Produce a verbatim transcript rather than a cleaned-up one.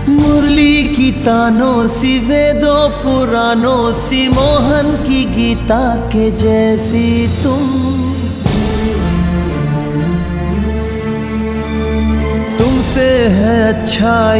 मुरली की तानों सी, वेदों पुराणों सी, मोहन की गीता के जैसी तुम। तुमसे है अच्छा